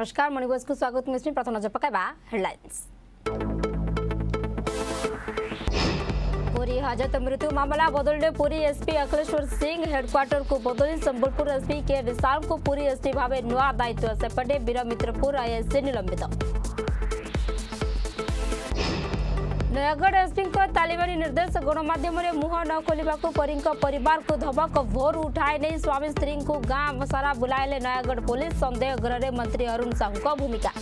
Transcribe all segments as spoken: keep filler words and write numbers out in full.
नमस्कार मणिबोज को स्वागत मिस्त्री प्रथम नजर पकाइबा हेडलाइंस। पुरी हाजत मृत्यु मामला बदलने पुरी एसपी अखिलेश्वर सिंह हेडक्वार्टर को बदली संबलपुर एसपी के विशाल को पुरी एसपी भाव नुआ दायित्व सेपटे वीरमित्रपुर आईएससी निलंबित। नयगढ़ एसपी तालिबानी निर्देश गणमाध्यम मुह न खोलने परी परिवार को धमक भोर उठाए नहीं स्वामी स्त्री को गांव सारा बुलाइले नयगढ़ पुलिस संदेह गृह मंत्री अरुण साहू भूमिका।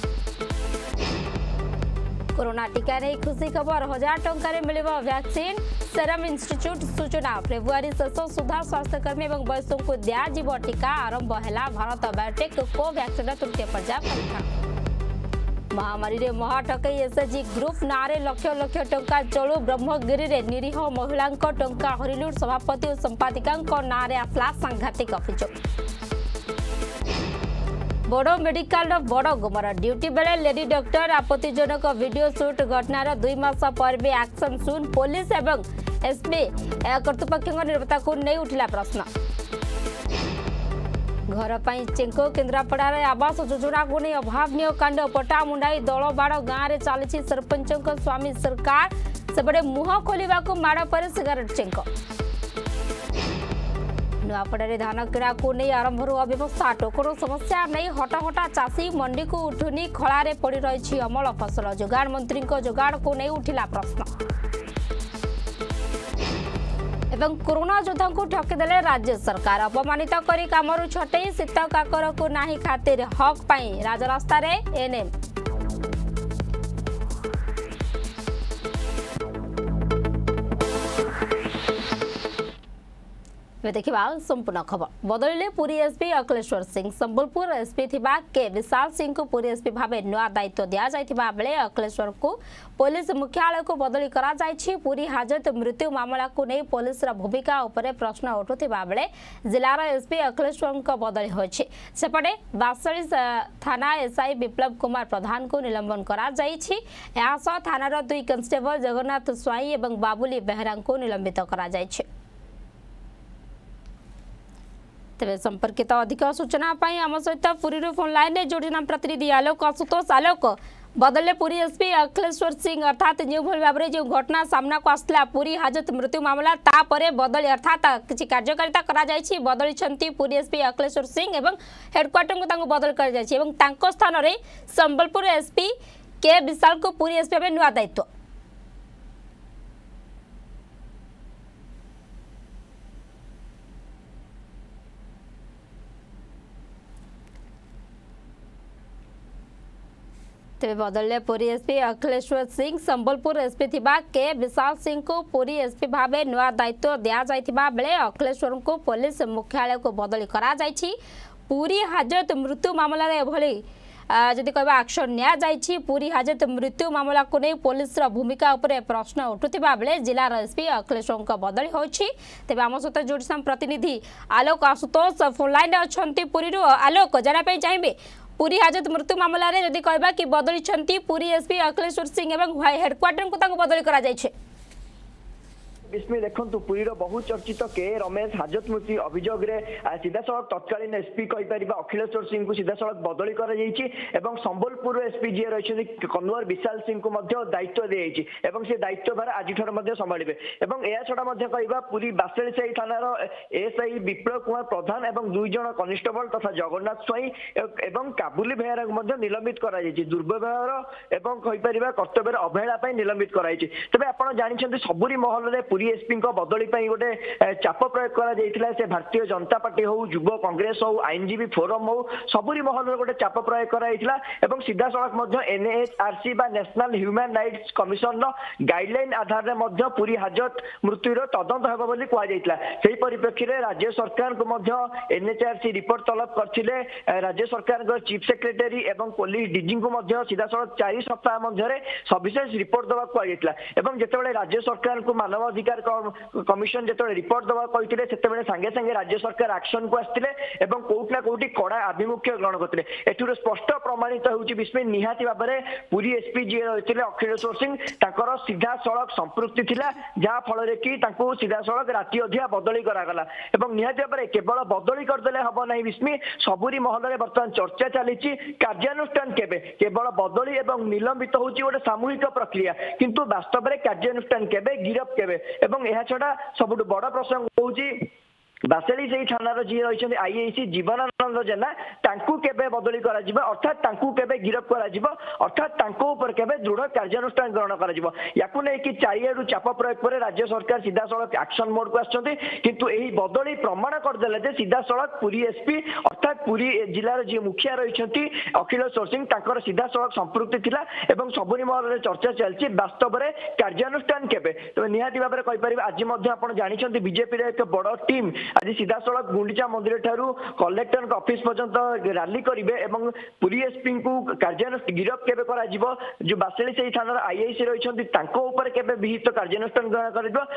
कोरोना टीका नहीं खुशी खबर हजार टंकार मिल वैक्सीन सेरम इंस्टीट्यूट सूचना फेब्रुआरी शेष सुधा स्वास्थ्यकर्मी और वयस्कों को दिज्व टीका आरंभ है भारत बायोटेक कोवैक्सीन तृतीय पर्याय परीक्षण। महामारी रे महाठकई एसएचजी ग्रुप नारे लक्ष लक्ष टंका चलू ब्रह्मगिरी रे निरीह महिला टंका हरिलुट सभापति और संपादिका नारे आसला सांघातिक अभियोग। बड़ मेडिकल बड़ गुमर ड्यूटी बेले लेडी डॉक्टर आपत्तिजनक वीडियो शूट घटनार दुई मास पर भी एक्शन सुन पुलिस एवं एसपी कर्तृपक्ष निर्भरता को नहीं उठिला प्रश्न। घर पर चेंको केन्द्रापड़ा आवास योजना को नहीं अभावन कांड पटा मुंडाई दलबाड़ गाँव में चली सरपंच स्वामी सरकार सेपटे मुह खोलने को माड़ पर सिगारेट चेंको। नुआपड़ा धान किणा को नहीं आरंभ अव्यवस्था टोकन समस्या नहीं हटहटा चाषी मंडी को उठुनी खलारे पड़ रही अमल फसल जोगाण मंत्री जोगाड़ को नहीं उठिला प्रश्न। एवं कोरोना योद्धा को ठकीदेले राज्य सरकार अपमानित करी कामरू छटई शीत काकर को नाही खातिर हक पाई राजरास्ता रे एनएम। देखा संपूर्ण खबर बदलिले पुरी एसपी अखिलेश्वर सिंह संबलपुर एसपी थिबा के विशाल सिंह को पुरी एसपी भाव नुआ दायित्व दिया जाइथिबा बेले अखिलेश्वर को पुलिस मुख्यालय को बदली करा जाइछि। पुरी हाजत मृत्यु मामला को नहीं पुलिस भूमिका उपरे प्रश्न उठुथिबा बेले जिलार एसपी अखिलेश्वर को बदली होछि। सेपटे बासळी थाना एसआई विप्लव कुमार प्रधान को निलंबन करा जाइछि। एहा सह थानार दुई कांस्टेबल जगन्नाथ स्वाई एवं बाबुली बेहरा को निलंबित करा जाइछि। तेरे संपर्कित अधिक सूचना आम सहित पुरी फोन लाइन में जोड़ना प्रतिनिधि आलोक आशुतोष। आलोक बदले पुरी एसपी अखिलेश्वर सिंह अर्थात जो भाव में जो घटना सामना को आसला पुरी हाजत मृत्यु मामला तापर बदली अर्थात किसी कार्यकारिता करा बदली पुरी एसपी अखिलेश्वर सिंह एवं हेडक्वार्टर को बदल कर स्थान में संबलपुर एसपी के विशाल को पुरी एसपी भाव नुआ दायित्व। तेज बदलले पुरी एसपी अखिलेश्वर सिंह संबलपुर एसपी थिबा के विशाल सिंह को पुरी एसपी भाव नुआ दायित्व दिया जाइथिबा बेले अखिलेश्वर को पुलिस मुख्यालय को बदली करा जाइछि। पुरी हाजत मृत्यु मामला रे भली जदि कहबा एक्शन निया जाइछि। पुरी हाजत मृत्यु मामला को नहीं पुलिस भूमिका उपरे प्रश्न उठुथिबा बेले जिलार एसपी अखिलेश्वर को बदली होछि। तेबे आम सहित जोड़िसाम प्रतिनिधि आलोक आशुतोष फोन लाइन अच्छी पुरी आलोक जाना चाहिए पुरी हाजत मृत्यु मामला रे जदि कहबा कि बदली पुरी एसपी अखिलेश्वर सिंह एवं हेडक्वार्टर को बदली करा जाइछे। विस्मय देखु पुरीर बहु चर्चित के रमेश हाजत मृत्यु अभियोग सीधा सड़क तत्कालीन एसपी कहीपर अखिलेश्वर सिंह को सीधा सड़क बदली कर संबलपुर एसपी जी रही कन्वर विशाल सिंह को दायित्व दी से दायित्व भार आज संभाड़े या छड़ा कह पुरी बासळीसाही थानार एसआई विप्लव कुमार प्रधान और दुई जन कनिस्टेबल तथा जगन्नाथ स्वाई और काबुली बेहरा को निलंबित कर दुर्व्यवहार और कहीपर कर्तव्य अवहेला निलंबित कर तेज आप जानते सबुरी महल में पुरी एसपी बदली गोटे चाप प्रयोग कर भारतीय जनता पार्टी हो युव कांग्रेस हो आईनजीवी फोरम हो सबुरी महल गोटे चाप प्रयोग कर सीधा सड़क NHRC national human rights commission guideline आधार में पुरी हाजत मृत्युर तदंत होगा कहुई परिप्रेक्षी में राज्य सरकार को एनएचआरसी रिपोर्ट तलब करते राज्य सरकार चीफ सेक्रेटरी और पुलिस डीजी को सीधा सड़क चार सप्ताह मध्य सविशेष रिपोर्ट देवा कहुई जिते राज्य सरकार को मानव अधिकार स्वीकार कमिशन जो रिपोर्ट दवा कहते से सांगे सांगे राज्य सरकार एक्शन को आसते और कोटना कोटी कड़ा आभिमुख्य ग्रहण करते एठूर स्पष्ट प्रमाणित होउछि विस्मय निहाती भाव में पुरी एसपी जी रही अखिलेश्वर सिंह ताकर सीधा सड़क संपृक्ति थिला जहाँ फल कि सीधा सड़क राति अधिया बदली करागला एवं निहाती भाव में केवल बदली करदे हम ना विस्मय सबुरी महल बर्तमान चर्चा चली कार्यानुष्ठान केबे केवल बदली एवं निलंबित होउछि गोटे सामूहिक प्रक्रिया किंतु वास्तव में कार्यानुष्ठान केबे गिरफ केबे एवं यह छड़ा सबुठ बड़ प्रसंग होउछि बासेली से थानार जी रही आईआईसी जीवनानंद जेना तांकू केबे बदली करा जिबा अर्थात तांकू केबे गिरफ करा जिबा अर्थात तांको ऊपर केबे दृढ़ कार्यानुष्ठान ग्रहण करा जिबा याकू नै कि चारियाडू चाप प्रयोग पर राज्य सरकार सीधा सड़क एक्शन मोड को आछथि किंतु एही बदली प्रमाण कर देले जे सीधा सड़क पुरी एसपी अर्थात पुरी जिल्लार जे मुखिया रहिछथि अखिलेश्वर सिंह तांकर सीधा सड़क संपृक्ति थिला एवं सबुरी महल चर्चा चलछि वास्तव में कार्यानुष्ठान केबे तो निहाती भाव में कहि परिबा आज मध्ये आपण जानिछथि बीजेपी रे एक बड़ टीम आज सीधा सड़क गुंडीचा मंदिर ठारू कलेक्टर ऑफिस पर्यंत रैली करेंगे और पुरी एसपी को कार्यानुष्ठान गिरफ केबे करा जिवो जो बासेली से थाना आईआईसी रही केबे विहित कार्यानुष्ठान ग्रहण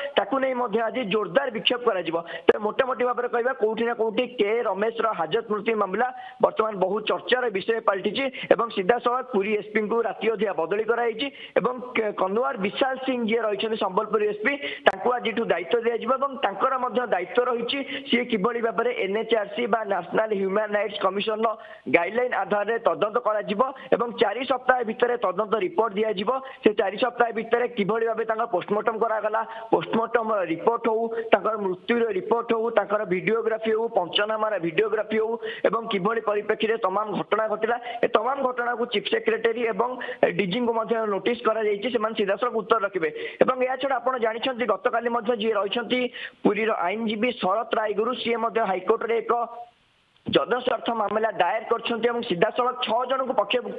कर आज जोरदार विक्षेप करा जिवो तो मोटामोटी भाव में कहवा कोठी ना कोठी के रमेश हाजत मृत्यु मामला बर्तमान बहुत चर्चार विषय पलटि और सीधा सड़क पुरी एसपी को राति अधिया बदली कराई कन्नुआर विशाल सिंह जी रही संबलपुर एसपी आज दायित्व दिया दायित्व रही सी किभली भाव में एनएचआरसी बा national human rights commission guideline आधार में तदंत कर चारि सप्ताह भितर तदंत रिपोर्ट दिया जिवो से चारि सप्ताह भितर किभली भाव में पोस्टमार्टम करागला पोस्टमार्टम रिपोर्ट हो ताकर मृत्यु रिपोर्ट हो ताकर वीडियोग्राफी हो पंचनामार वीडियोग्राफी हो एवं किभली परिप्रेक्षी में तमाम घटना घटिला ए तमाम घटना को चीफ सेक्रेटरी एवं डीजी को नोटिस करा जायछि से सीधा सड़क उत्तर रखिबे एवं या छड़ा आपण जानिछन्ति गतकाली मध्ये जे रहिछन्ति पुरीर आईनजीवी शरत रायगुरु सी हाइकोर्ट रे एक जदस्वार्थ मामला दायर कर सीधा सड़क छह जन को पक्षभुक्त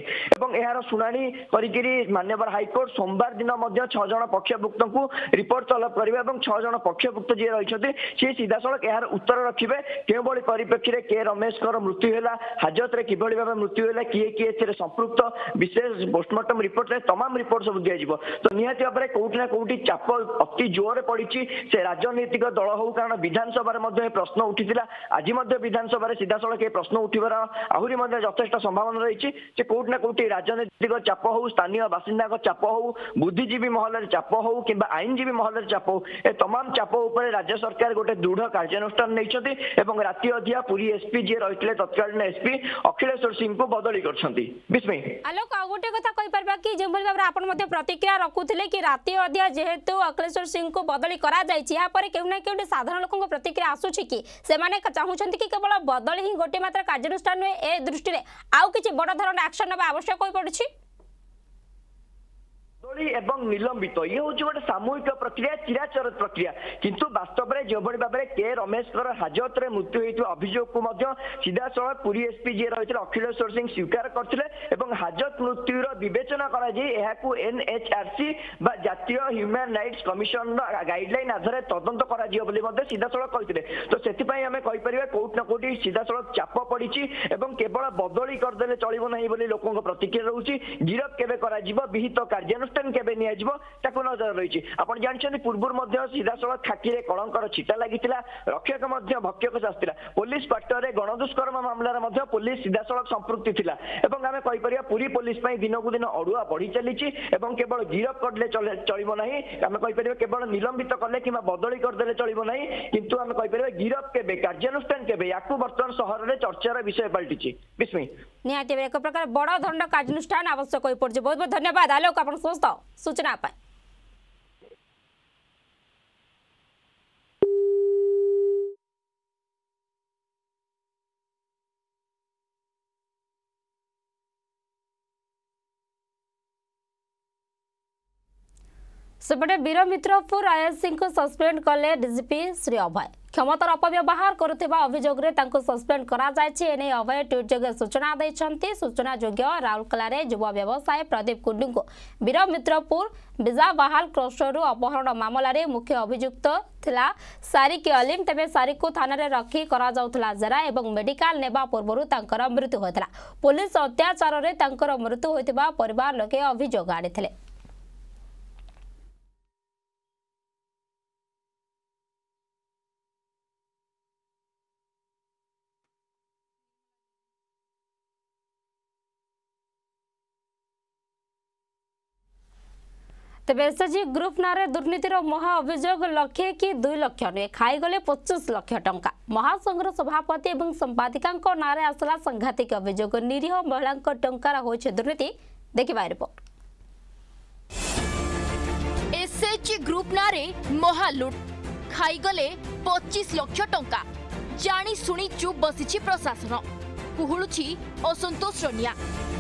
कर शुणाणी करी मान्यवर हाइकोर्ट सोमवार दिन छह जन पक्षभुक्त को रिपोर्ट तलब करेंगे और छह जन पक्षभुक्त जी रही सी सीधा सड़क यार उत्तर रखिए क्यों परिप्रेक्षी में के रमेश मृत्यु है हाजत में किभली भाव मृत्यु है किए किए संपृक्त विशेष पोस्टमार्टम रिपोर्ट में तमाम रिपोर्ट सब दिज्व तो निहाती भाव में कौटी ना कौटी चाप अति जोर पड़ी से राजनीतिक दल हो कारण विधानसभा प्रश्न उठी आज विधान सभा सीधा सड़क प्रश्न उठार आहरी यथेष संभावना रही कौट ना कौटी राजनीतिक चाप हो स्थानीय बासिंदा चाप हो बुद्धिजीवी महल चाप हो कि आईनजीवी महल चाप हो ए तमाम चाप उपर राज्य सरकार गोटे दृढ़ कार्यानुष्ठान नहीं राति अधिया पुरी एसपी जी रही तत्कालीन एसपी अखिलेश्वर सिंह को बदली कर आलोक आ गोटे कथा कहि परबा कि जे भाव में आपण मध्ये प्रतिक्रिया रखुथिले कि राति अधिया जेहेतु अखिलेश्वर सिंह को बदली करा जायछि या पर केउ ना केउ साधारण लोकन को प्रतिक्रिया आसुछि कि से माने चाहूछन्ति कि केवल बदली ही गोटे मात्र कार्यानुष्ठान ए दृष्टि रे आउ किछि बड़ धरण एक्शन नबा आवश्यक होई पड़छि एवं निलंबित ये हूँ गोटे सामूहिक प्रक्रिया चिराचर प्रक्रिया किंतु वास्तव में जो भाव में के रमेश हाजत में मृत्यु होता अभियोग को सीधा सड़क पुरी एसपी जी रही अखिलेश्वर सिंह स्वीकार करते हाजत मृत्युर विवेचना कर एनएचआरसी जातीय ह्यूमन राइट्स कमिशन गाइडलाइन आधार तदंत कर सीधा सड़क कहते तो से आम कहीपर कौट ना कौटी सीधा सड़क चाप पड़ी केवल बदली करदे चलो ना लोकों प्रतिक्रिया रोचे गिरफ केबे विहित कार्यानुष्ठान केबे निया जिवो ताकू नजर रही आपण जानछन्ती पूर्व मध्य सीधा सड़क खाकी रे कलंकर छिटा लागितिला रक्षक मध्य भक्षक शास्त्रा पुलिस क्वार्टर रे गणदुष्कर्म मामला रे मध्य पुलिस सीधा सड़क संपृक्ति थिला एवं आमे कहि परिया पूरी पुलिस पई दिन को दिन अडुआ बढ़ी चलीची एवं केवल गिरफ करले चलिबो नाही आमे कहि परिया केवल निलंबित करले किबा बदली कर देले चलिबो नाही किंतु आमे कहि परिया गिरफ केबे कार्यानुष्ठान केबे याकू वर्तमान शहर रे चर्चार विषय पलटिची विस्मय निहाती एक प्रकार बड़ दंड कार्यानुष्ठान आवश्यक होई पड़छ बहुत बहुत धन्यवाद आलोक आपण समस्त सूचना पाए सेपटे वीर मित्रपुर आईएससी को सस्पेंड कले डीजीपी श्री अभय क्षमतार अपव्यवहार करुवा अभियोग सस्पेंड करा एने अभय ट्वीट जोगे सूचना देते सूचना योग्य राउरकेला युव व्यवसायी प्रदीप कुंडू को वीर मित्रपुर बिजाबाहाल क्लस्टर अपहरण मामलें मुख्य अभियुक्त थिला सारिक अलीम तेबे सारिक को थाना रे रखी करा जाउथला जरा एवं मेडिकल नेबा पूर्व तांकर मृत्यु होइतला पुलिस अत्याचार रे तांकर मृत्यु होइतिबा परिवार लोके अभियोग आनिथिले। तेज एसएचजी ग्रुप नारे दुर्नीतिर महा अभियोग लक्षे कि दुई लक्ष नुहे खाईगले पचास लक्ष टंका महासंघर सभापति और संपादिका नारे आसला सांघातिक अभियोग निरीह महिला टंकार होइछे दुर्नीति देखिबा रिपोर्ट। एसएचजी ग्रुप नारे महालुट खाईगले पचास लक्ष टंका जानी सुनी चुप बसिछि प्रशासन कुहुलुछि असंतोषर निया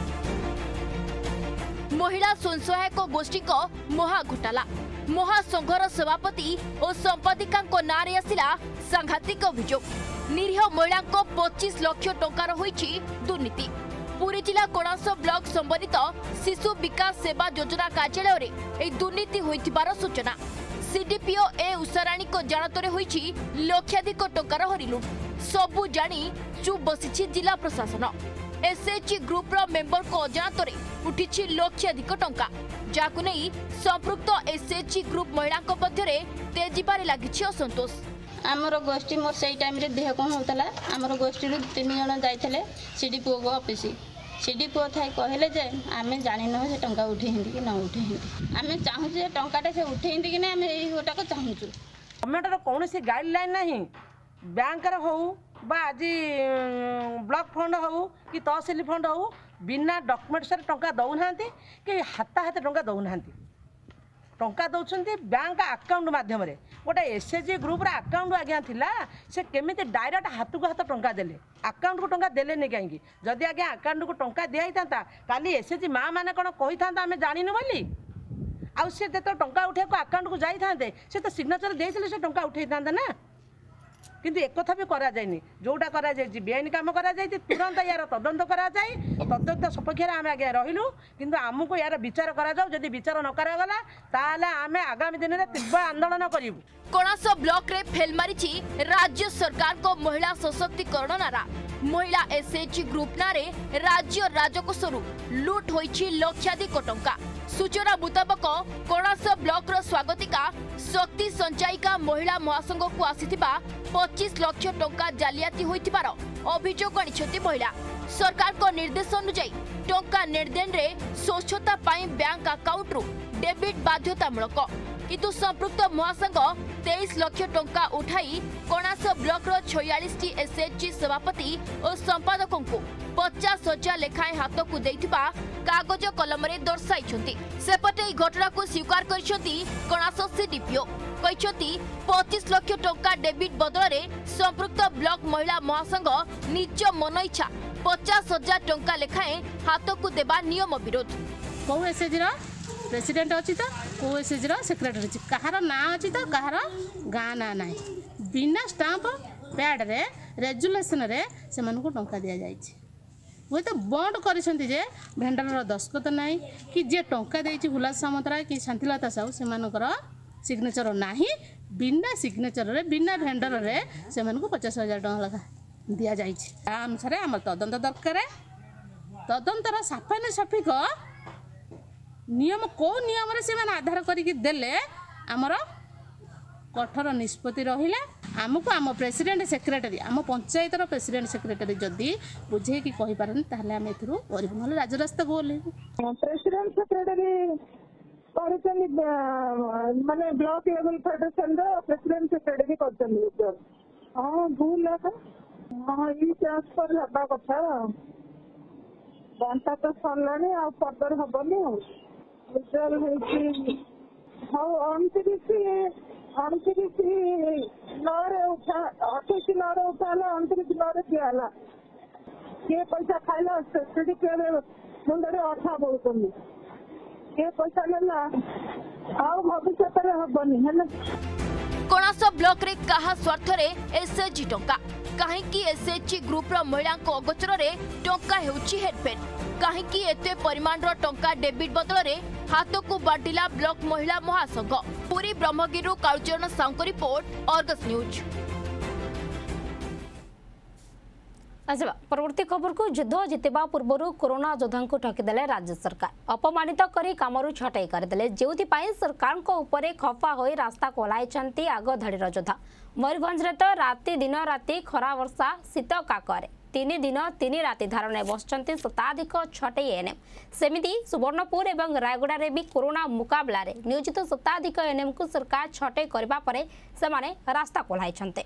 महिला स्वयंसहायक गोष्ठी को महा घोटाला महासंघर सभापति और संपादिका नारे आसिला सांघातिक अभियोग निरीह महिला पचास लक्ष टंकार होइछि दुर्नीति। पुरी जिला कोणास ब्लॉक संबंधित शिशु विकास सेवा योजना कार्यालय रे ए दुर्नीति होइथिबार सूचना। सीडीपीओ ए उषाराणी को जानतरे होइछि लक्षाधिक टंकार हरिलुट सबु जानी चुप बसिछि जिला प्रशासन। एसएचजी ग्रुप रो मेंबर को अजाणतरे उठिछि लक्षाधिक टंका जाकु नै संपृक्त एसएचजी ग्रुप महिला मध्य तेजिबारे लागिछि असंतोष। आमर गोष्ठी मोर से टाइम रे देह कौन होता आमर गोष्ठी तीन जन जाइए सीडीपीओ को ऑफिस सीडीपीओ थाई कहले जे आमे जानि न से टंका उठे हिंदी कि न उठे हिंदी आमे चाहू जे टंकाटा से उठे हिंदी कि ना आमे एही गोटा को चाहू गवर्नमेंट रो कोनोसी गाइडलाइन नहीं बैंक रे हो बा आज ब्लॉक फंड हो कि तहसिल फंड हो बिना डॉक्यूमेंट्स रे टंका दउ नांती कि हाता हाते टंका दउ नांती टंका दौरान बैंक अकाउंट माध्यम गोटे एसएचजी ग्रुप रा अकाउंट आज्ञा थिला से केमिति डायरेक्ट हाथ को हाथ टंका देले अकाउंट को टंका देले नहीं कहीं जदि आज्ञा अकाउंट को टंका दिया था काली एसएचजी माँ मैंने कौन कही था आम जानिनु बोली आउ सी जो टंका उठा अकाउंट को जाते से तो सिग्नेचर देते से टंका उठे था ना किंतु एक कथा भी करा जायनि जोटा करा जाय बेआईन काम करा जाय तुरंत यार तदंत करा जाय तदंत सपक्ष रे आमे आगे रहिलु किंतु हमको यार विचार करा जाऊ जदि विचार न करा गला ताले आमे आगामी दिन रे तीव्र आंदोलन करिवु। कोणास ब्लॉक रे फेल मारिछि राज्य सरकार को महिला सशक्तिकरण नारा महिला एसएचजी ग्रुप नारे राज्य राजकोषरु लूट होइछि लक्षाधिक टंका। सूचना मुताबक कोणास ब्लॉक रो स्वागतिका शक्ति संचायिका महिला महासंघ को आसीथिबा पचास लक्ष टंका जालियाती होइथिबार अभियोग आनिछथि महिला। सरकार को निर्देश अनुसार टंका लेनदेन रे स्वच्छता पाई बैंक अकाउंट रु डेबिट बाध्यतामूलक किंतु संपृक्त महासंघ तेईस लक्ष टंका उठाई कोणास ब्लॉक रो छियालीस टी एसएचजी सभापति और संपादकों को पचास हजार लेखाएं हाथ को देइथिबा कागज कलम रे दर्शाइछथि। सेपटे घटना को स्वीकार करिछथि कोणास सीडीपीओ कहिछथि पचास लक्ष टंका डेबिट बदल रे संपृक्त ब्लॉक महिला महासंघ निज मन इच्छा पचास हजार टंका लेखाएं हाथ को देबा नियम विरोध। को एसएचजी रा प्रेसिडेंट अच्छी तो को एसएचजी रा सेक्रेटरी अच्छी कहार ना अच्छी तो कहार गाँ ना ना बिना स्टाम्प पैड रे रेजुलेशन रे से मानू टंका दि जाए वो तो बंद कर भेंडर दस्खत ना कि जे टंका देती हुलास सामंतराय कि शांतिलता साहू से सिग्नेचर ना बिना सिग्नेचर रे बिना भेंडर रे से पचास हजार टका लगा दि जाए अनुसार आम तदंत दरकार तदंतर साफान सफिक नियम को नियम रे से आधार करके देले आमर कठोर निष्पत्ति रहिला आमको आम प्रेसिडेंट सेक्रेटरी आम पंचायत प्रेसिडेंट सेक्रेटरी जदि बुझे कि कहि पारन ताहले हम एथरु करबु नले राजरास्ता को बोले प्रेसिडेंट सेक्रेटरी करछन माने ब्लॉक लेवल फेडरेशन रो प्रेसिडेंट सेक्रेटरी करछन हां भूल है हां ई ट्रांसफर हबा कथा बांटा तो सरलानी आ फर्दर हबनी विचार होइछि हां अंतरिक्षी अंतरिक्षी नरे उठा अठेसी नरे उठाला अंतरिक्षी नरे कियाला के पैसा खाइला सेक्रेटरी के मुंडरे अठा बोलतनी के पैसा लेला आउ भविष्य रे हबनी है ना। कोणास ब्लॉक रे कहा स्वार्थ रे एसएचजी टंका कहीं एसएचजी ग्रुप रो महिला अगोचर रे टंका हेउची हेडफेड कहीं एते परिमाण रो टंका डेबिट बदल रे हाथ को बांटिला ब्लॉक महिला महासंघ। पूरी Brahmagiri Kalacharan sound report Argus news. अच्छा परवर्ती खबर को युद्ध जितवा पूर्व कोरोना योद्धा को ठकीदेले राज्य सरकार अपमानित करी कामरू छटाई करदेले जेउथि पाई सरकार को ऊपर खफा होई रास्ता को ओह्लाइछंती आग धाड़ीर योद्धा। मयूरभंज रे तो राति दिन राति खरा वर्षा शीत काकरे तीन दिन तीन राति धारणा बसचंती शताधिक छटई एएनएम सेमिति सुवर्णपुर एवं रायगड़ा रे भी कोरोना मुकाबला रे नियोजित शताधिक एएनएम को सरकार छटई करबा परे सेमाने रास्ता कोल्हाइछन्ते।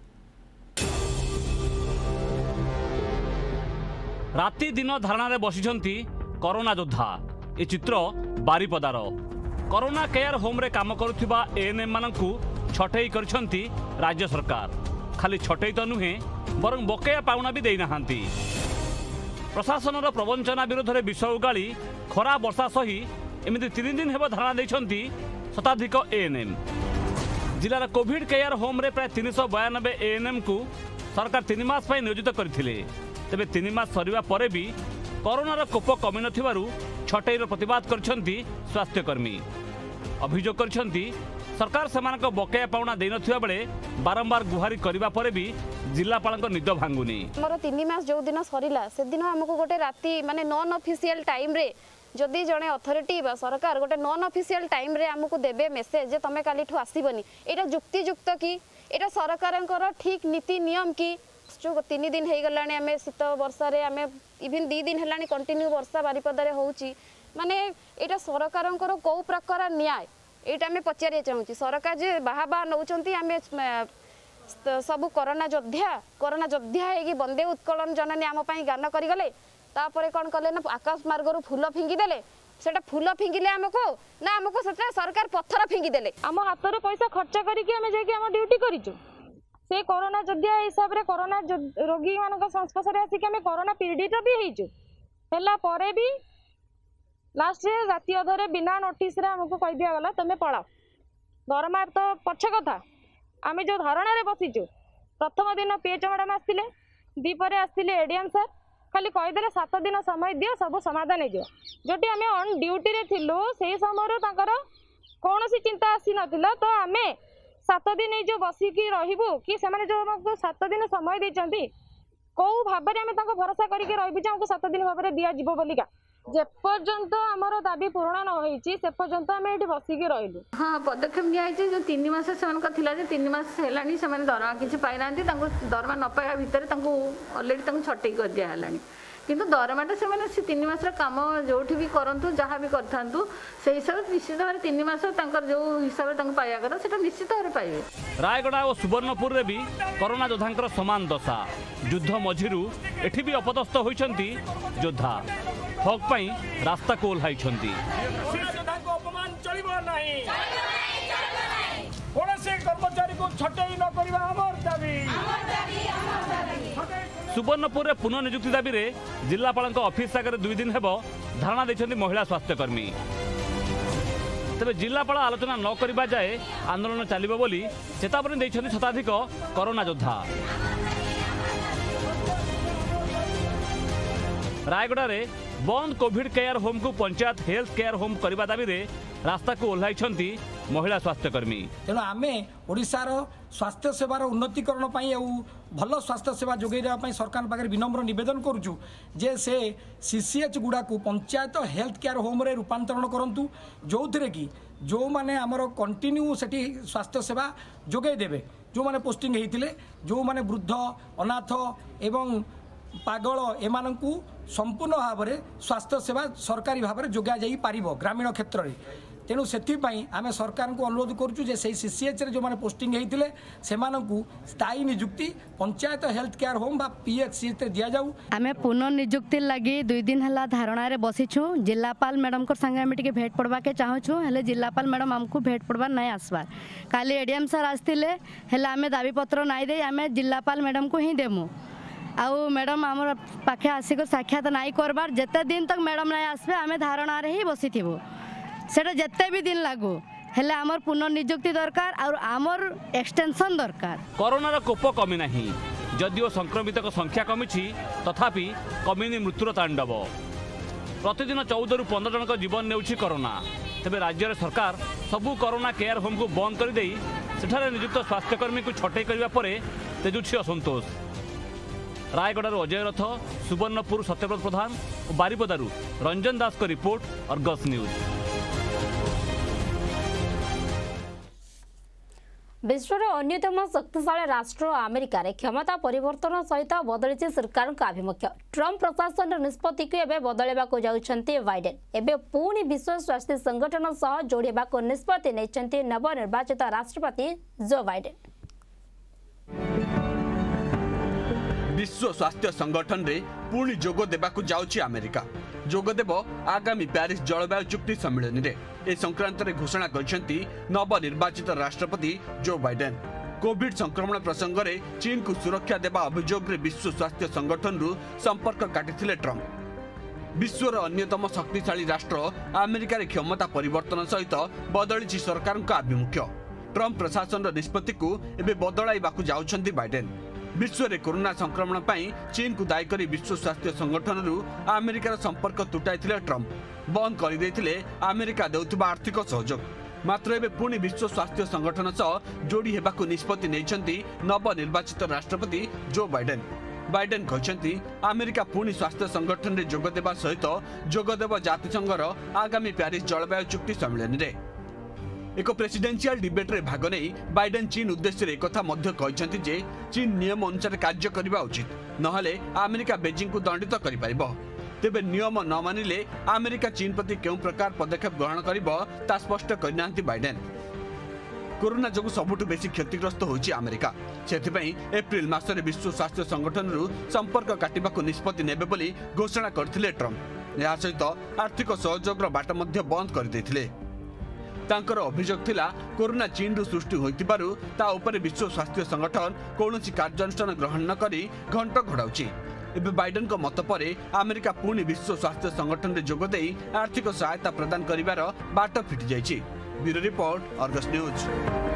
राति दिन धारणा रे बसिछन्ती कोरोना योद्धा। ए चित्र बारिपदार कोरोना केयर होम रे काम करुथिबा एएनएम मानकु छटई करछन्ती राज्य सरकार। खाली छटई तो नुहे बरं बकेया पाउना भी देई नाहांती। प्रशासन प्रवंचना विरोध में विष उगाड़ी खरा वर्षा सही एमती तीन दिन हेब धारणा देछन्ती शताधिक एएनएम। जिलार कोविड केयर होम रे प्राय तीन सौ बयानबे एएनएम को सरकार तीन मास पई नियोजित करथिले। तेबे तीन मास सरिबा परे भी कोरोनार कोप कमी नथिबारु छटईर प्रतिवाद करछन्ती स्वास्थ्यकर्मी। अभियोग करछन्ती सरकार सेमानक बकेया पाउना देई नथिबा बेले बारंबार गुहारी करिबा परे भी जिलापालक निद भांगुनी। हमर तीन मास जो दिन सरिला से दिन हमको गोटे राति माने नॉन ऑफिशियल टाइम रे जदि जड़े अथॉरिटी बा सरकार गोटे नॉन ऑफिशियल टाइम रे हमको देबे मेसेज जे तमे काली ठु आसीबनी एटा जुक्ति युक्त की एटा सरकारनकर ठीक नीति नियम की जो तीन दिन हो गलानी आम शीत वर्षा रे आम इवन दी दिन है कंटिन्यू वर्षा बारिपदारे होउची माने एटा सरकारनकर कौ प्रकार न्याय एटा आम पचारे चाहूँ सरकार जे बाहा बाहा नौचंती आम सब कोरोना योद्धा कोरोना योद्धा है बंदे उत्कलन जननी आम गान करगले तापर कौन कले ना आकाश मार्गरू फूल फिंगिदेले सेटा फूल फिंगिले आमको ना आमको सेटा सरकार पत्थर फिंगिदेले आम हाथ पैसा खर्च करके आम जाके ड्यूटी करिचु से कोरोना योद्धा हिसाब रे कोरोना रोगी मान संस्पर्श आसिक आम कोरोना पीड़ित भी होइचु हेला परे भी लास्ट राति अधरे बिना नोटिस रे हमको कह दिया गला तुम पलाओ दरमा तो पछ कथा आम जो धारणा रे बसीचु प्रथम दिन पीएच मैडम आसते दीपरे आसते एडीएम सर खाली कहीदे सात दिन समय दियो सब समाधान हो जोटी आम ऑन ड्यूटी रे थिलु से समय कौन सी चिंता आसी नथिला तो आम सात दिन जो बसिकी रहिबु कि से जो हमको सात दिन समय देइचंती कौ भाव में आम भरोसा करके रहिबु जे हमको सात दिन भाव में दिया जिवो बोलिका जे पर्यंत आमर दाबी पूरण न होईची से पर्यंत आम ये बसिकी रहिलु। हाँ पदक्षेप नियाई जो तीन मास से तीन मास है से दरमा किसी पाई ना दरमा न पाइबा भितर अलरेडी छटई कर दिया है किंतु दरमाटा से तीन मास काम जो भी करूँ जहाँ भी करूँ से हिसाब से निश्चित भाव तीन मास जो हिसाब से पाइबा कथा से निश्चित भाव पाइबे। रायगड़ा और सुवर्णपुर में भी कोरोना योद्धा समान दशा युद्ध मझिरू एठी भी अपदस्थ होइछंती योद्धा हक पाई रास्ता को ओह्लाइछंती। सुवर्णपुर पुनः नियुक्ति दाबी रे जिलापाल ऑफिस आगे दुई दिन हेब धारणा देछंती महिला स्वास्थ्यकर्मी। तेबे जिलापाल आलोचना न करबा जाए आंदोलन चलिबो बोली चेतावनी देछंती शताधिक कोरोना योद्धा। रायगड़ा रे बंद कोविड केयर होम को पंचायत हेल्थ केयर होम करबा दाबी रे रास्ता को ओह्लाइछंती महिला स्वास्थ्यकर्मी। तेणु आमे ओडिशार स्वास्थ्य सेवार उन्नतीकरण भल स्वास्थ्य सेवा जोगैवा सरकार पाखे विनम्र निवेदन करुचु जे से सीसीएच गुड़ा को पंचायत हेल्थ केयर होम रे रूपांतरण करंतु जो थे कि जो माने आमर कंटिन्यू सेठी स्वास्थ्य सेवा जोगै देबे जो माने पोस्टिंग होइतिले जो माने वृद्ध अनाथ एवं पागल एमानंकु संपूर्ण भाव में स्वास्थ्य सेवा सरकारी भाव में जोगा जाई पारिबो ग्रामीण क्षेत्र में। तेणु से आम सरकार को अनुरोध करुचु जे से सीसीएच रे जो माने पोस्टिंग होइतिले सेमानंकु स्थायी नियुक्ति पंचायत हेल्थ केयर होम बा पीएचसी रे दिया जाऊ। आमे पुनः नियुक्ति लगी दुई दिन हला धारणा रे बसिछु जिलापाल मैडम को संगे आमे टिके भेट पड़वा के चाहछु हेले जिलापाल मैडम हमको भेट पड़वा नहीं आसबार काली एडीएम सर आस्तिले हेले आमे दाबी पत्र नहीं दे आमे जिलापाल मैडम को ही देमु आउ मैडम आमर पाखे आसिक साक्षात नाई करबार जेते दिन तक मैडम नहीं आसबे आमे धारणा रे ही बसी थिबो सेटा जेते भी दिन लागू हेले आमर पुनर्नियुक्ति दरकार और आमर एक्सटेंशन दरकार। कोरोना रो कोप कमी नाही जदिओ संक्रमित संख्या कमिछि तथापि कमिनी मृत्युर तांडव प्रतिदिन चौदह रु पंद्रह जन जीवन नेउछि कोरोना। तेबे राज्य सरकार सबु कोरोना केयर होम को बंद कर देई सेठारे नियुक्त स्वास्थ्यकर्मी को छटई करबा परे तेजुछि असंतोष। रायगड़ा अजय रथ सुवर्णपुर सत्यव्रत प्रधान और बारिपदारू रंजन दास का रिपोर्ट और गस न्यूज। विश्वर अन्यतम शक्तिशाली राष्ट्र अमेरिका रे क्षमता परिवर्तन सहित बदली सरकार आभिमुख्य ट्रम्प प्रशासन निष्पत्ति को एवं बदलवाक जाउछंती बाइडेन एवं पुणी विश्व स्वास्थ्य संगठन सह जोड़ाक निष्पत्ति नहीं नवनिर्वाचित राष्ट्रपति जो बाइडेन। विश्व स्वास्थ्य संगठन रे पुणी जोग देबाकू जाउछि अमेरिका जोगदेव आगामी प्यारिस जलवायु चुक्ति सम्मेलन रे ए संक्रांत रे घोषणा करछंती नवनिर्वाचित राष्ट्रपति जो बाइडेन। कोविड संक्रमण प्रसंग रे चीन को सुरक्षा देबा अभियोग रे विश्व स्वास्थ्य संगठन रु संपर्क काटिथिले ट्रम्प। विश्वर अन्यतम शक्तिशाली राष्ट्र अमेरिका रे क्षमता परिवर्तन सहित बदली सरकार आभिमुख्य ट्रम्प प्रशासन निष्पत्ति को एबे बदलाइबाकू जाउछंती बाइडेन। विश्व रे कोरोना संक्रमण पई चीन को दायी करी विश्व स्वास्थ्य संगठन रु अमेरिकार संपर्क तुटाइथिले ट्रम्प बंद कर देथिले अमेरिका देउथबा आर्थिक सहयोग। मात्र एबे पुणी विश्व स्वास्थ्य संगठन सह जोड़ी हेबाकू निष्पत्ति नेइछंती नवनिर्वाचित राष्ट्रपति जो बाइडेन। बाइडेन कहछंती अमेरिका पुणी स्वास्थ्य संगठन रे जोग देबा सहित जोगदेव जातिसंघर आगामी प्यारिस जलवायु चुक्ति सम्मेलन रे एक प्रेसिडेंशियल डिबेट रे भाग नहीं बाइडेन चीन उद्देश्य रे कथा मध्य कहछंती जे चीन नियम अनुसार कार्य करबा उचित नहले अमेरिका बेजिंग को दंडित करि परिबो। तेबे नियम न मानिले अमेरिका चीन प्रति केउ प्रकार पदक्षेप ग्रहण करिबो ता स्पष्ट करनांती बाइडेन। कोरोना जोगु सबुठु बेसी क्षतिग्रस्त होछि अमेरिका सेथिपई एप्रिल मासरे विश्व स्वास्थ्य संगठन रु संपर्क काटिबाकू निष्पत्ति नेबे बोली घोषणा करथिले ट्रम्प। या सहित आर्थिक सहयोगर बाट मध्य बंद कर देथिले। तांकर अभियोग थिला कोरोना चीन रु सृष्टि होइतिबारु ता उपरे विश्व स्वास्थ्य संगठन कोनोसी कार्यानुष्ठान ग्रहण न करी घंट घोड़ाउछि। एबे बाइडेन को मत परे अमेरिका पुणी विश्व स्वास्थ्य संगठन रे जोग देई आर्थिक सहायता प्रदान करिवार बाट फिटि जाइछि। Bureau report Argus news.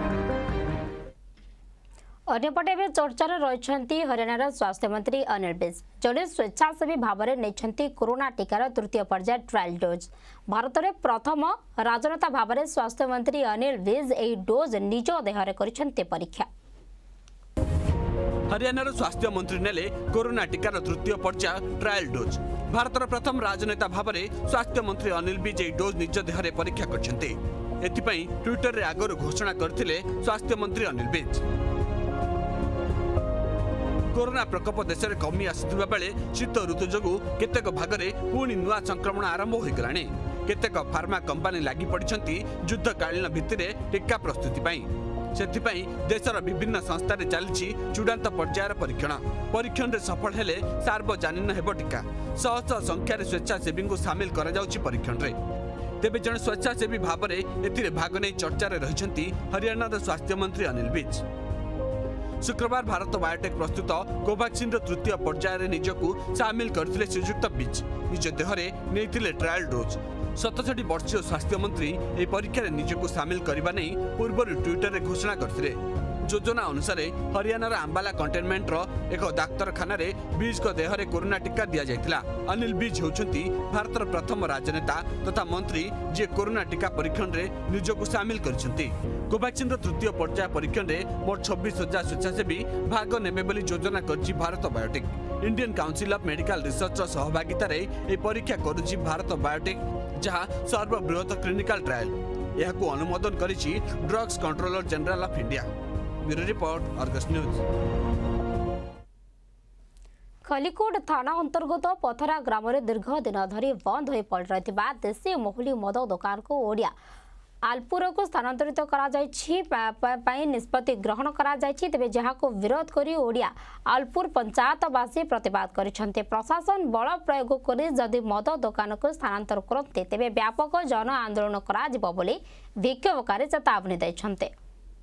अन्यपटे भी चर्चार रही हरियाणार स्वास्थ्य मंत्री अनिल विज जड़े स्वेच्छासेवी भाव में नहीं कोरोना टीकार तृतीय पर्याय ट्रायल डोज। भारत में प्रथम राजनेता भाव में स्वास्थ्य मंत्री अनिल विज यह डोज निज देहरे करिसेंते परीक्षा। हरियाणार स्वास्थ्य मंत्री नेले कोरोना टीकार तृतीय पर्याय ट्रायल डोज। भारत प्रथम राजनेता भाव में स्वास्थ्य मंत्री अनिल विज यह डोज निज देहरे परीक्षा करछन्ते। एथिपई ट्विटर रे आगरो घोषणा करथिले स्वास्थ्य मंत्री अनिल विज। कोरोना प्रकोप देश में कमी आसुवा बेले शीत ऋतु जोगु केतेक भागरे पुणी नुआ संक्रमण आरंभ हो गलानी। केतेक फार्मा कंपानी लागि पड़िछंती युद्धकालीन भित्तिरे टीका प्रस्तुति पई। सेथिपई देशर विभिन्न संस्था रे चलछि चूड़ांत पर्यायर परीक्षण। परीक्षण रे सफल हेले सार्वजनीन हेबो टीका। शह शह संख्या रे स्वेच्छासेवी को शामिल करा जाउछि परीक्षण रे। तेबे जन स्वेच्छासेवी भाव में एथिरे भाग नै चर्चा रे रहिछंती हरियाणार स्वास्थ्य मंत्री अनिल विज। शुक्रवार भारत बायोटेक प्रस्तुत कोवैक्सीन तृतीय पर्यायर निजकू सामिल करथिले श्रीजुक्त विज निज देहरे नेइथिले ट्रायल डोज। सतसठी वर्षीय स्वास्थ्य मंत्री ए परीक्षा निजकू सामिल करबा नै पूर्व ट्विटर रे घोषणा करथिले। योजना अनुसार हरियाणार अंबाला कंटेनमेंट रो एक डाक्तरखाना रे बीज को देहरे कोरोना टीका दिया जायतिला। अनिल बीज होउछंती भारतर प्रथम राजनेता तथा मंत्री जे कोरोना टीका परीक्षण रे निजकू शामिल करछंती। कोवैक्सीन तृतीय पर्याय परीक्षण रे मोट छब्बीस हजार स्वेच्छासेवी भाग नेबे बोली योजना करछि Bharat Biotech. Indian Council of Medical Research सहभागिता रे ए परीक्षा करुछि भारत बायोटेक जहां सर्वबृहत क्लिनिकल ट्रायल यहाकू अनुमोदन करिछि Drugs Controller General of India. Bureau report Argus news. Khallikot थाना अंतर्गत पथरा ग्राम में दीर्घ दिन धरी बंद हो पड़ रही देशी महुली मद दुकान को ओडिया आलपुर को स्थानांतरित करा निष्पत्ति ग्रहण करा तेबे जहाको विरोध करी ओडिया आलपुर पंचायतवासी प्रतिवाद करिसेंते। प्रशासन बल प्रयोग करी जदि मद दुकान को स्थानांतर करते तेबे व्यापक जन आंदोलन करा जिवो बोली विक्षोभकारी चेतावनी दैछन्ते।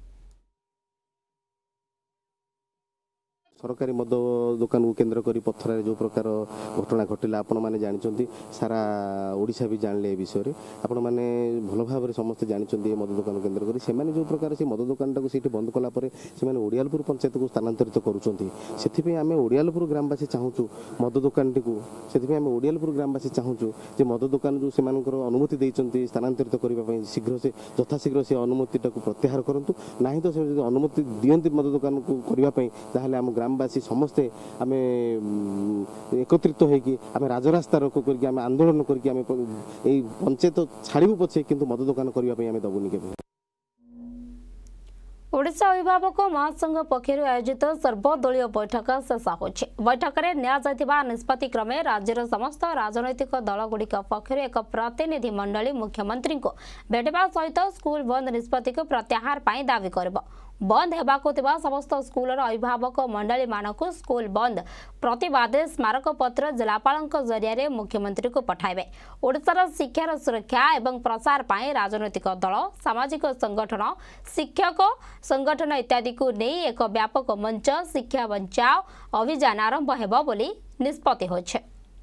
सरकारी मद दुकान को केन्द्र करी पथर जो प्रकार घटना घटला आपण मैंने जानते सारा ओडिशा भी जानले विषय में आपण मैंने भल भाव में समस्ते जानते मद दुकान केन्द्र करी से जो प्रकार से मद दुकान टाक से बंद कलापर से ओडियालपुर पंचायत को स्थानांतरित करुँच आम ओडियालपुर ग्रामवासी चाहूँ मद दुकान टी से आम ओडियालपुर ग्रामवासी चाहूँ जे मद दुकान जो से अनुमति देते स्थानांतरित करने शीघ्र से यथाशीघ्र से अनुमति टाक प्रत्याहार करूँ ना तो से अनुमति दियंती मद दुकान को करने आम ग्रामवासी समस्ते आम एकत्रित होगी आम राजरास्ता रोक करके आम आंदोलन करके आम पंचायत छाड़ू पछे किंतु मद दुकान करने दबुनि के। ओडिशा अभिभावक महासंघ पक्षर आयोजित सर्वदलीय बैठक शेष होछि। बैठक में निया निष्पत्ति क्रमे राज्यर समस्त राजनैतिक दलगुड़िक पक्षर एक प्रतिनिधि मंडली मुख्यमंत्री को भेटवा सहित स्कूल बंद निष्पत्ति को प्रत्याहार पाई दावी करब। बंद हेबाकु थिबा समस्त स्कूलर अभिभावक मंडली मानकु स्कूल बंद प्रतिवादे स्मारक पत्र जिलापालक जरिया मुख्यमंत्री को पठाइबे। ओडिशार शिक्षार सुरक्षा एवं प्रसार पाई राजनैतिक दल सामाजिक संगठन शिक्षक संगठन इत्यादि को नहीं एक व्यापक मंच शिक्षा बचाओ अभियान आरंभ हेबो बोली निष्पत्ति होइछे।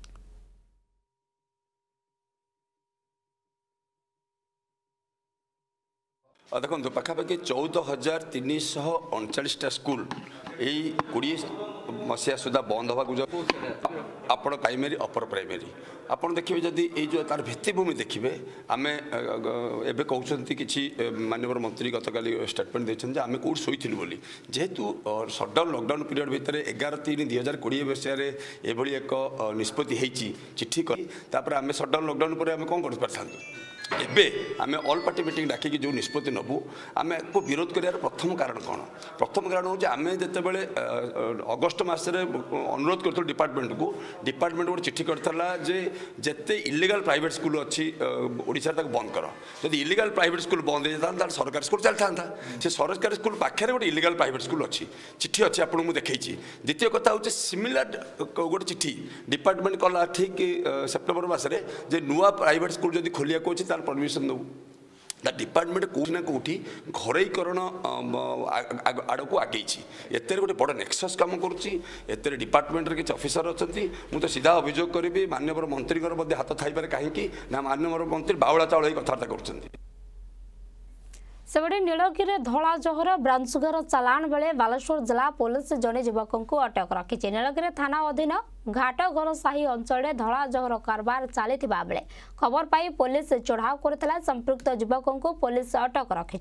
देखो पाखापाखि चौदह हजार तीन शह अड़चाशटा स्कूल यही कोड़े मसीहा सुधा बंद होगा आपण प्राइमेरी अपर प्राइमेरी आपड़ देखिए जदि ये जो तार भित्तिभूमि देखिए आम एवं कहते कि माननीय मंत्री गतकाली स्टेटमेंट देते आम कौट शोलू बोली जेहेतु सटडाउन लॉकडाउन पीरियड भितर एगार तीन दुई हजार कोड़े विषय एभली एक निष्पत्ति होती चिठी कर आम सटडाउन लॉकडाउन पर आम कौन कर पार एबे आम ऑल पार्टी मीटिंग डाकिकी जो निष्पत्ति नबू आम को विरोध कर प्रथम कारण कौन प्रथम कारण हूँ आम जिते अगस्ट मसरे अनुरोध कर डिपार्टमेंट को डिपार्टमेंट गोटे चिठी करता जे जिते इलिगाल प्राइवेट स्कूल अच्छी ओडिशा बंद कर जब इलिगाल प्राइवेट स्कूल बंद हो सरकारी स्कूल चलता था से सरकारी स्कूल पाखे गोटे इलिगाल प्राइवेट स्कूल अच्छी चिठी अच्छी आपको मुझे देखी। द्वितीय कथा हूँ सिमिलर गोटे चिठी डिपार्टमेंट कला ठीक सेप्टेम्बर मसरे जे नुआ प्राइवेट स्कूल जब खोलिया अच्छी परमिशन दू डिपार्टमेंट कौटी ना कौटी घरईकरण आड़ को आगे एत गोटे बड़ नेक्सस कम कर डिपार्टमेंट किसी अफिसर अच्छा मुझे तो सीधा अभियोग करी माननीय मंत्री हाथ थाईपे कहीं ना माननीय मंत्री बाउला चाउल कथबार्ता कर सेबडे नीलगिरी धला जहर ब्राउन सुगर चालाण बेले बालेश्वर जिला पुलिस जड़े युवक को अटक रखी। नीलगिरी थाना अधीन घाटघर साही अंचल धला जहर कारबार चली बेले खबर पाई पुलिस चढ़ाव करथिला संपृक्त युवक को पुलिस अटक रखी।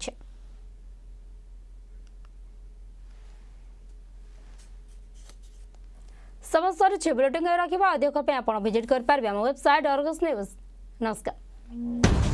समस्त बुलेटिन रखा अधिक आप विजिट कर पारे वेबसाइट अर्गस न्यूज। नमस्कार।